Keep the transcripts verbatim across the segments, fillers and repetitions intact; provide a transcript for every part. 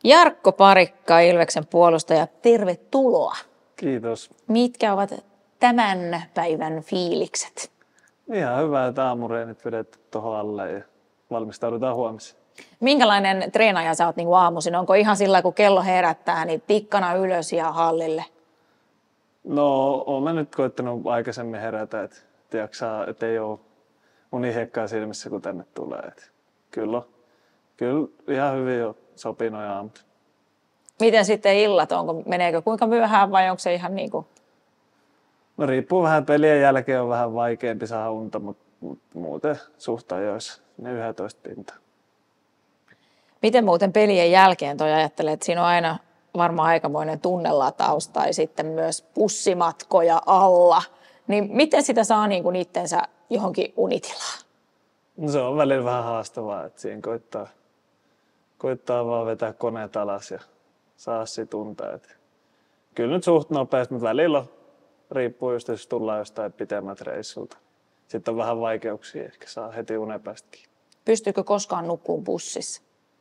Jarkko Parikka, Ilveksen puolustaja, tervetuloa. Kiitos. Mitkä ovat tämän päivän fiilikset? Ihan hyvä, että aamureenit vedetty tuohon alle ja valmistaudutaan huomiseen. Minkälainen treenaaja sä oot niin aamuisin? Onko ihan sillä, kun kello herättää, niin tikkana ylös ja hallille? No, olen nyt koittanut aikaisemmin herätä, että jaksaa, et ei ole unihiekkaa silmissä, kun tänne tulee. Et kyllä, kyllä ihan hyvin jo sopii noin aamut. Miten sitten illat? Onko, meneekö kuinka myöhään vai onko se ihan niin kuin? No riippuu vähän, pelien jälkeen on vähän vaikeampi saada unta, mutta mut muuten suht ajoissa ne yksitoista pintaa. Miten muuten pelien jälkeen toi ajattelee, että siinä on aina varmaan aikamoinen tunnelataus tai sitten myös pussimatkoja alla. Niin miten sitä saa niin kuin itsensä johonkin unitilaan? No se on välillä vähän haastavaa, että siinä koittaa, koittaa vaan vetää koneet alas ja saa siitä unta. Et kyllä nyt suht nopeasti, mutta välillä on, riippuu just, jos tullaan jostain pitemmät reissulta. Sitten on vähän vaikeuksia, ehkä saa heti unepäästäkin. Pystyykö koskaan nukkuun bussissa?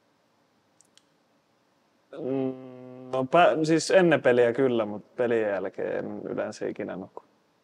No pä, siis ennen peliä kyllä, mutta pelien jälkeen en yleensä ikinä nuku.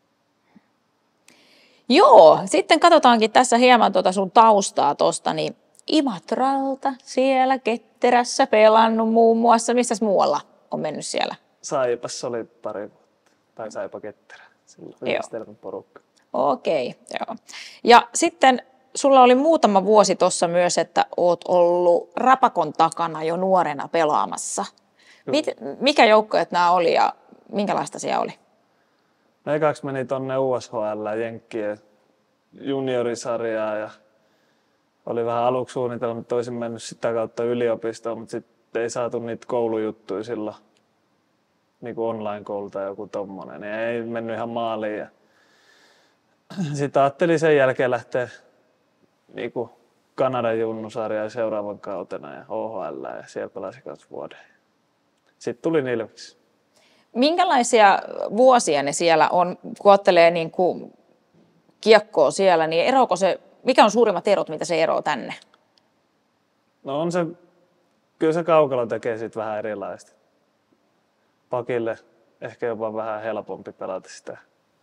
Joo, sitten katsotaankin tässä hieman tuota sun taustaa tuosta, niin Imatralta siellä Ketterässä pelannut muun muassa. Missäs muualla on mennyt siellä? Saipassa oli pari vuotta, tai Saipa Ketterä, silloin yhdistelmän porukka. Okei, joo. Ja sitten sulla oli muutama vuosi tuossa myös, että oot ollut Rapakon takana jo nuorena pelaamassa. Mit, mikä joukkoja nämä oli ja minkälaista siellä oli? No ekaksi meni tonne U S H L Jenkkien juniorisarjaa ja oli vähän aluksi suunnitelma, että olisin mennyt sitä kautta yliopistoon, mutta sitten ei saatu niitä koulujuttuja silloin, niin kuin online-koulu tai joku tommonen, niin ei mennyt ihan maaliin. Ja sitten ajattelin sen jälkeen lähteä niin kuin Kanadan junnusarjaan seuraavan kautena ja O H L ja siellä pelasin kanssa vuoden. Sitten tuli Ilveksi. Minkälaisia vuosia ne siellä on, kun ottelee niin kuin kiekkoa siellä, niin eroako se, mikä on suurimmat erot, mitä se eroo tänne? No on se, kyllä se kaukalo tekee siitä vähän erilaista. Pakille ehkä jopa vähän helpompi pelata sitä.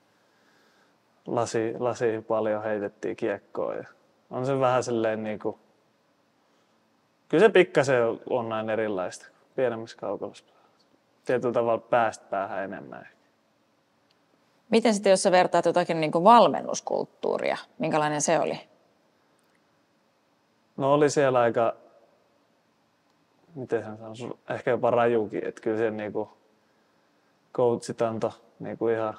Lasi, lasi paljon heitettiin kiekkoa ja on se vähän silleen niinku, kyllä se pikkasen on näin erilaista pienemmässä kaukalossa. Tietyllä tavalla päästä päähän enemmän. Miten sitten, jos sä vertaat jotakin niin kuin valmennuskulttuuria, minkälainen se oli? No oli siellä aika, miten sen sanoisi, ehkä jopa rajukin, että kyllä siellä niinku coachit antoi niinku ihan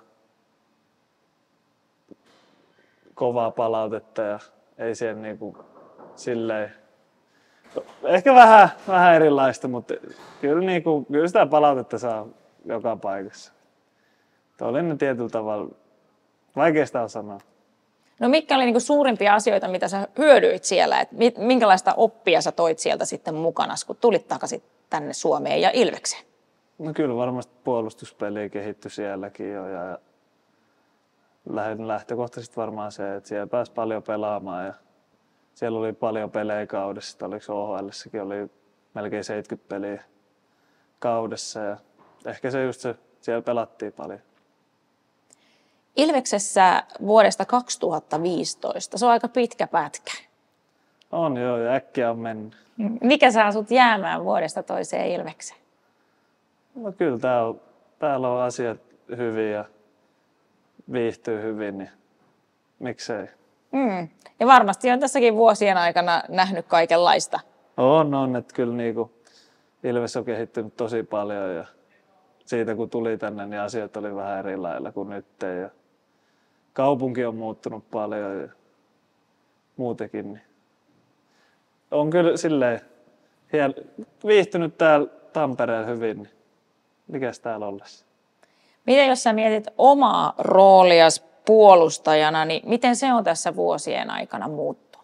kovaa palautetta ja ei siellä niinku silleen, ehkä vähän, vähän erilaista, mutta kyllä, niinku, kyllä sitä palautetta saa joka paikassa. Tuo oli ne tietyllä tavalla, vaikeasta on sanoa. No mitkä oli niinku suurimpia asioita, mitä sä hyödyit siellä? Et minkälaista oppia sä toit sieltä sitten mukana, kun tulit takaisin tänne Suomeen ja Ilvekseen? No kyllä varmasti puolustuspeli kehittyi sielläkin jo ja lähtökohtaisesti varmaan se, että siellä pääsi paljon pelaamaan ja siellä oli paljon pelejä kaudessa. Oliko O H L:ssäkin oli melkein seitsemänkymmentä peliä kaudessa ja ehkä se just se, siellä pelattiin paljon. Ilveksessä vuodesta kaksituhattaviisitoista, se on aika pitkä pätkä. On joo, ja äkkiä on mennyt. Mikä saa sut jäämään vuodesta toiseen Ilvekseen? No kyllä täällä on, täällä on asiat hyvin ja viihtyy hyvin, niin miksei. Mm. Ja varmasti on tässäkin vuosien aikana nähnyt kaikenlaista. On, on, että kyllä niinku Ilves on kehittynyt tosi paljon ja siitä kun tuli tänne, niin asiat oli vähän eri lailla kuin nyt. Ja kaupunki on muuttunut paljon ja muutenkin. Niin on kyllä silleen viihtynyt täällä Tampereella hyvin, niin mikäs täällä ollessa? Miten jos sä mietit omaa roolias puolustajana, niin miten se on tässä vuosien aikana muuttunut?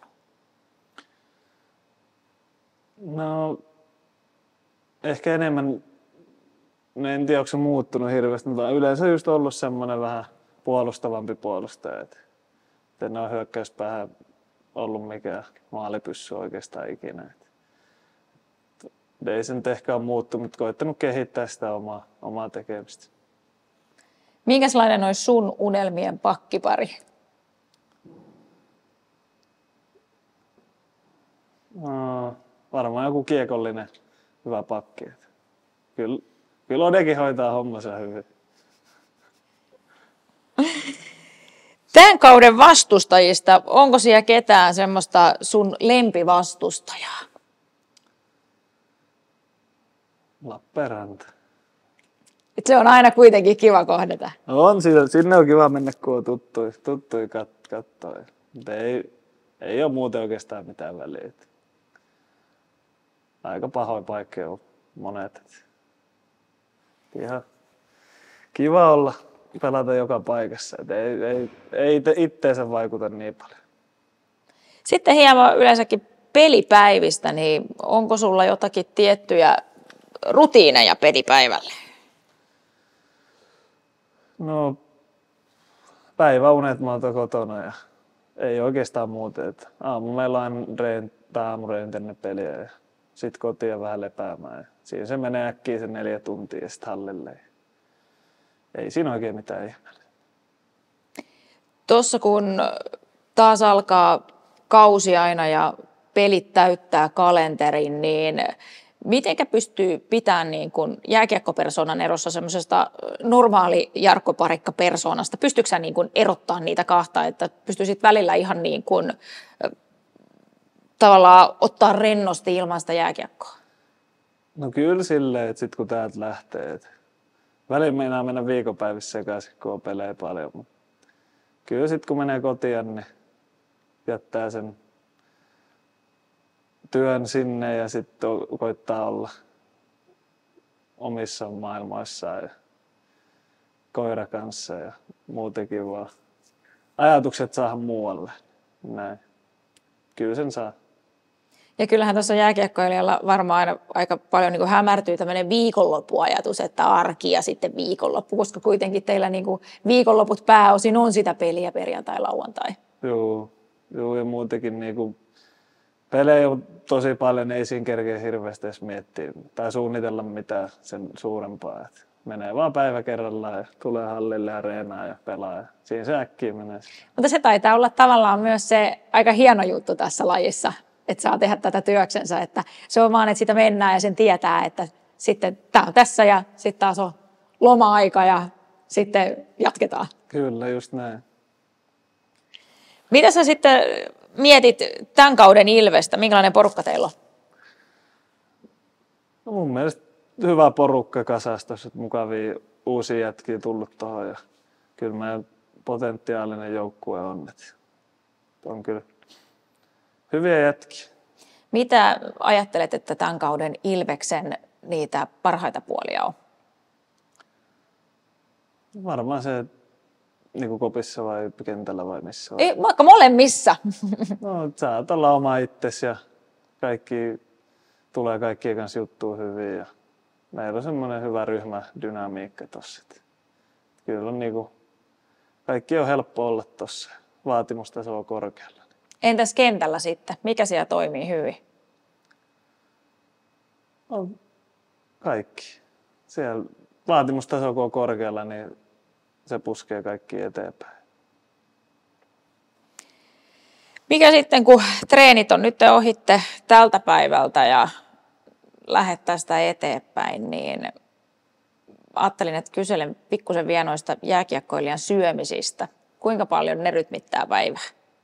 No ehkä enemmän, en tiedä onko se muuttunut hirveästi, mutta yleensä just ollut semmoinen vähän puolustavampi puolustaja. Että en ole hyökkäyspäähän ollut mikään maalipyssy oikeastaan ikinä. ei se nyt ehkä ole muuttunut, mutta koittanut kehittää sitä omaa, omaa tekemistä. Minkälainen olisi sun unelmien pakkipari? No, varmaan joku kiekollinen hyvä pakki. Kyllä, kyllä Odekin hoitaa hommansa hyvin. Tämän kauden vastustajista, onko siellä ketään semmoista sun lempivastustajaa? Lappeenranta. Se on aina kuitenkin kiva kohdata. On, sinne on kiva mennä, kun on tuttui, tuttui kat, katsoa. Mutta ei, ei ole muuten oikeastaan mitään väliä. Aika pahoin paikka on monet. Ihan kiva olla, pelata joka paikassa. Et ei, ei, ei itteensä vaikuta niin paljon. Sitten hieman yleensäkin pelipäivistä, niin onko sulla jotakin tiettyjä rutiineja pelipäivälle? No, päiväunet mä oon kotona ja ei oikeastaan muuten. Et aamu meillä on reen, aamureen tänne peliä ja sitten kotiin vähän lepäämään. Ja siinä se menee äkkiä se neljä tuntia ja sitten hallille. Ei siinä oikein mitään ihmeellistä. Tuossa kun taas alkaa kausi aina ja pelit täyttää kalenterin, niin mitenkä pystyy pitämään niin kuin jääkiekkopersonan erossa semmoisesta normaali Jarkko Parikka-persoonasta? Pystyykö sä niin kuin erottaa niitä kahta, että pystyisit välillä ihan niin kuin tavallaan ottaa rennosti ilman sitä jääkiekkoa? No kyllä silleen, että sit kun täältä lähtee, että välillä meinaa mennä viikonpäivissä sekaisin, kun on pelejä paljon. Mutta kyllä sit kun menee kotiin, niin jättää sen työn sinne ja sitten koittaa olla omissa maailmoissaan ja koira kanssa ja muutenkin vaan ajatukset saada muualle. Näin. Kyllä sen saa. Ja kyllähän tuossa jääkiekkoilijalla varmaan aina aika paljon niin kuin hämärtyy tämmöinen viikonloppuajatus, että arki ja sitten viikonloppu, koska kuitenkin teillä niin kuin viikonloput pääosin on sitä peliä perjantai, lauantai. Joo, joo ja muutenkin niin kuin pelejä on tosi paljon, ei siinä kerkeä hirveästi edes miettiä tai suunnitella mitään sen suurempaa. Et menee vaan päivä kerrallaan ja tulee hallille ja reenaa ja pelaa ja siinä se äkkiä menee. Mutta se taitaa olla tavallaan myös se aika hieno juttu tässä lajissa, että saa tehdä tätä työksensä, että se on vaan, että sitä mennään ja sen tietää, että sitten tämä on tässä ja sitten taas on loma-aika ja sitten jatketaan. Kyllä, just näin. Mitä sä sitten mietit tämän kauden Ilvestä? Minkälainen porukka teillä on? No mun mielestä hyvä porukka kasasta, mukavia uusia jätkiä tullut tuohon ja kyllä meidän potentiaalinen joukkue on. On kyllä hyviä jätkiä. Mitä ajattelet, että tämän kauden Ilveksen niitä parhaita puolia on? Varmaan se niin kuin kopissa vai kentällä vai missä? Vai? Ei, vaikka molemmissa. No, saat olla oma itsesi ja kaikki tulee kaikkien kanssa juttua hyvin. Ja meillä on semmoinen hyvä ryhmädynamiikka tossa. Kyllä on niin kuin, kaikki on helppo olla tossa. Vaatimustaso on korkealla. Entäs kentällä sitten? Mikä siellä toimii hyvin? No, kaikki. Siellä vaatimustaso kun on korkealla, niin se puskee kaikki eteenpäin. Mikä sitten, kun treenit on nyt ohitte tältä päivältä ja lähdet tästä eteenpäin, niin ajattelin, että kyselen pikkusen vielä noista jääkiekkoilijan syömisistä. Kuinka paljon ne rytmittää päivää?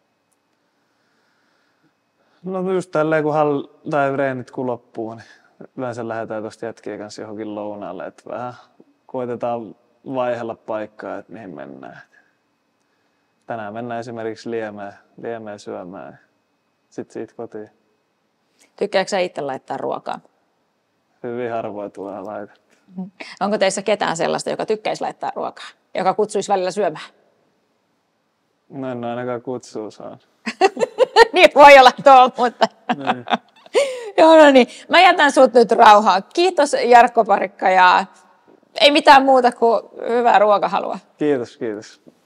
No just tälleen, kun hall- tai treenit kun loppuu, niin yleensä lähdetään tuosta jätkien kanssa johonkin lounaalle, että vähän koitetaan vaihella paikkaa, että mihin mennään. Tänään mennään esimerkiksi Liemeen, Liemeen syömään, sitten siitä kotiin. Tykkääkö sä itse laittaa ruokaa? Hyvin harvoin tulee laita. Onko teissä ketään sellaista, joka tykkäisi laittaa ruokaa, joka kutsuisi välillä syömään? No en ainakaan kutsua saa. Niin voi olla tuo, mutta... Joo, no niin. Mä jätän sut nyt rauhaan. Kiitos Jarkko Parikka ja ei mitään muuta kuin hyvää ruokahalua. Kiitos, kiitos.